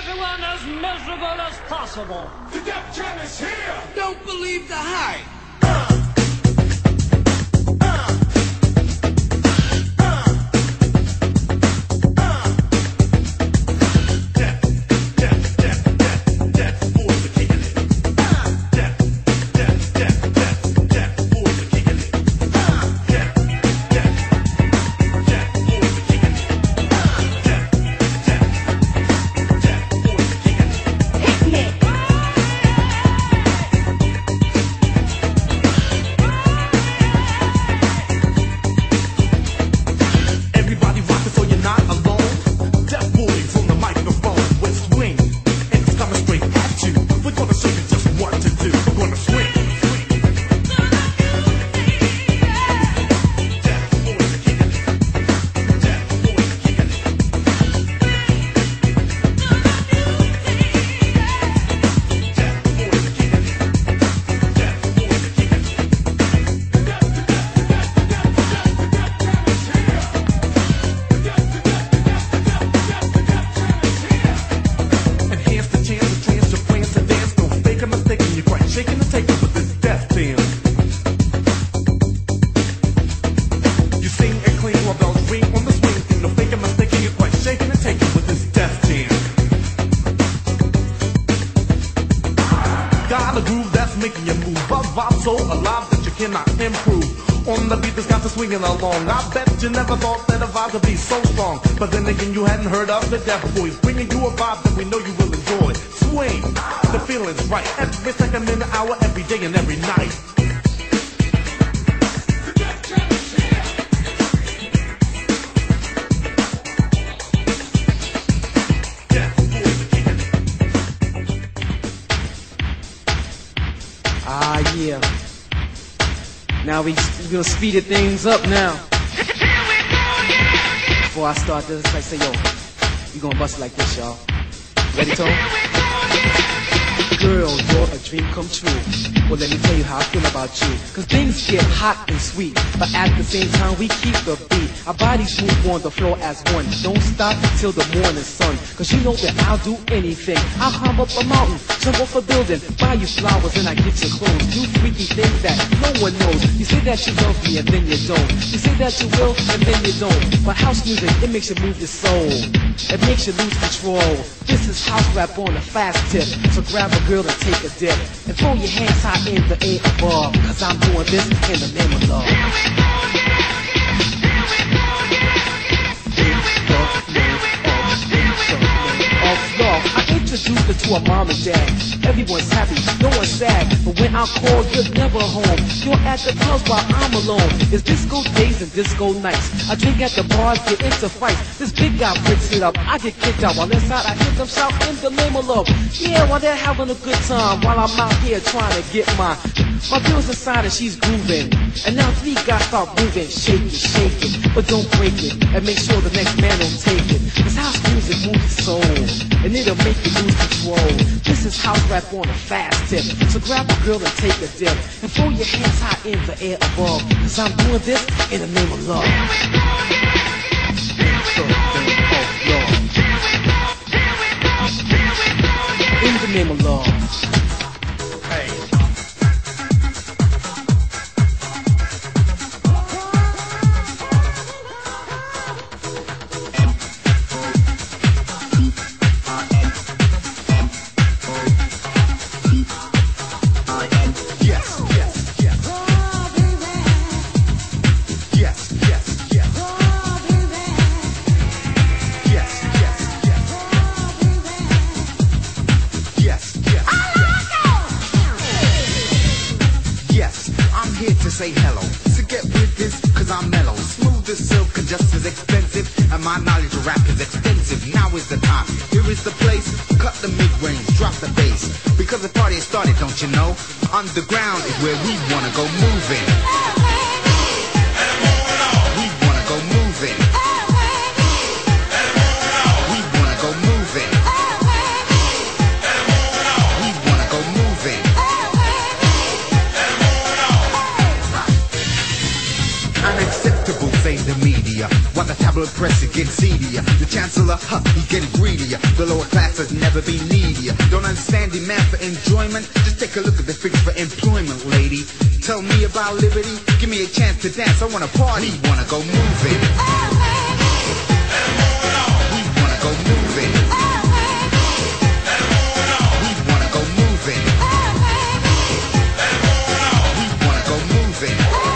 everyone as miserable as possible. The Def Jam is here! Don't believe the hype. Along. I bet you never thought that a vibe could be so strong. But then again, you hadn't heard of the Def Boys, bringing you a vibe that we know you will enjoy. Swing, the feeling's right. Every second, minute, hour, every day and every night. Ah, yeah. Now we gonna speed it things up now. Before I start this, I say, yo, we gonna bust it like this, y'all. Ready, Tone? Girl, you're a dream come true. Well, let me tell you how I feel about you. Cause things get hot and sweet, but at the same time we keep the beat. Our bodies move on the floor as one. Don't stop till the morning sun. Cause you know that I'll do anything. I'll climb up a mountain, jump off a building, buy you flowers and I get you clothes. Do freaky things that no one knows. You say that you love me and then you don't. You say that you will and then you don't. But house music, it makes you move your soul. It makes you lose control. This is house rap on a fast tip. So grab a girl and take a dip. And throw your hands high in the air above. Cause I'm doing this in the name of love. I introduced her to her mom and dad. Everyone's happy, no one's sad. But when I call, you're never home. You're at the clubs while I'm alone. It's disco days and disco nights. I drink at the bars, get into fights. This big guy breaks it up, I get kicked out. While inside I hear them shout in the name of love. Yeah, while they're having a good time, while I'm out here trying to get mine. My girl's inside and she's grooving. And now three guys start moving. Shake it, shake it, but don't break it. And make sure the next man don't take it. Cause house music moves your soul, and it'll make you lose control. This is house rap on a fast tip. So grab a girl and take a dip. And throw your hands high in the air above. Cause I'm doing this in the name of love. In the name of love. Say hello, so get with this, cause I'm mellow. Smooth as silk and just as expensive, and my knowledge of rap is extensive. Now is the time, here is the place. Cut the mid-range, drop the bass, because the party has started, don't you know? Underground is where we wanna go moving. We wanna go moving. We wanna go moving. We wanna go moving. Unacceptable, say the media. media. While the tabloid press is getting seedier. The chancellor, he's getting greedier. The lower class has never been needier. Don't understand demand for enjoyment? Just take a look at the figures for employment, lady. Tell me about liberty, give me a chance to dance. I wanna party, wanna go moving. We wanna go moving. We wanna go moving. We wanna go moving.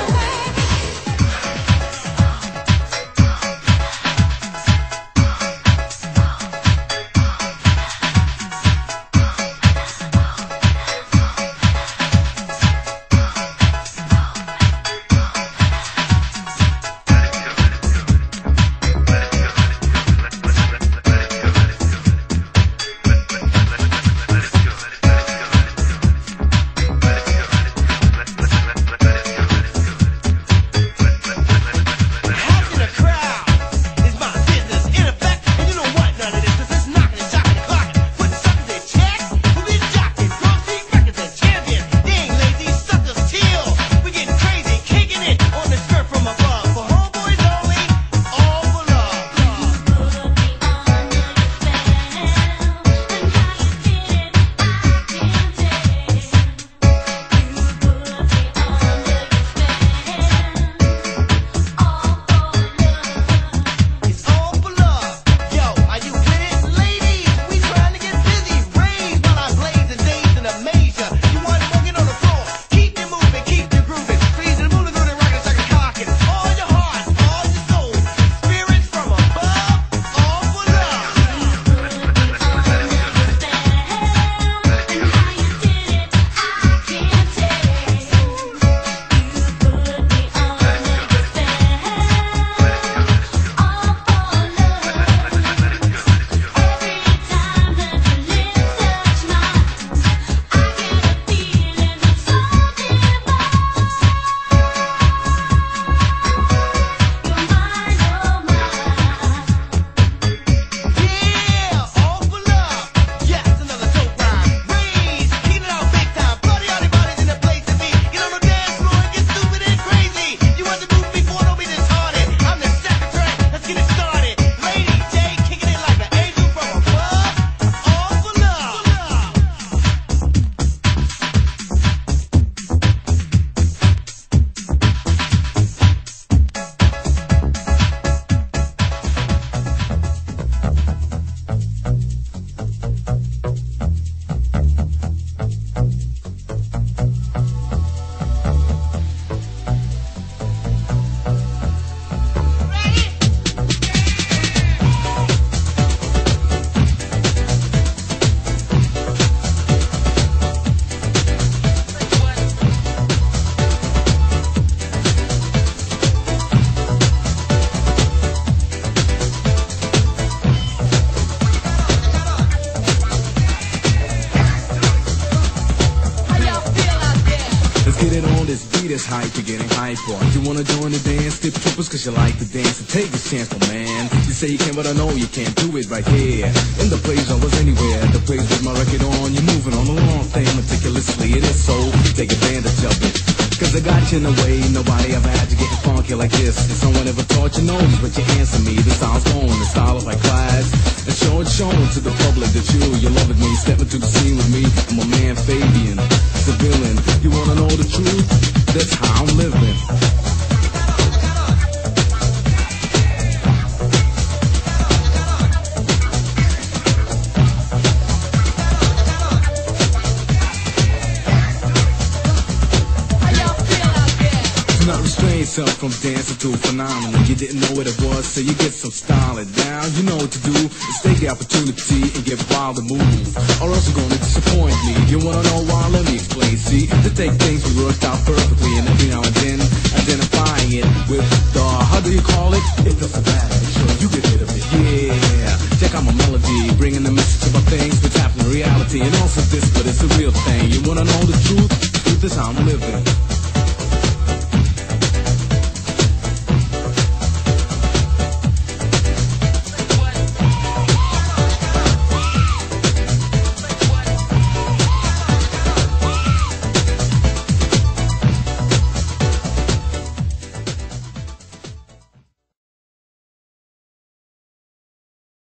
This hype, you're getting hyper. You wanna join the dance, tip trippers cause you like to dance. So take this chance, my man. You say you can, but I know you can't do it right here. In the place I was anywhere, the place with my record on. You're moving on the long thing meticulously. It is so, take advantage of it. Cause I got you in a way nobody ever had you getting funky like this. If someone ever taught you knows, but you answer me. The style's going, the style of my class. And showing to the public that you're loving me. Step into the scene with me, I'm my man Fabian, civilian. You wanna know the truth? That's how I'm living. Not restrain yourself from dancing to a phenomenon. You didn't know what it was, so you get some style it down. You know what to do, is take the opportunity and get wild and move, or else you're gonna disappoint me. You wanna know why? Let me explain. See, to take things we worked out perfectly, and every now and then identifying it with the, how do you call it? It doesn't matter, sure you get rid of it. Yeah, check out my melody, bringing the message about things which happen in reality, and also this, but it's a real thing. You wanna know the truth? Truth is how I'm living.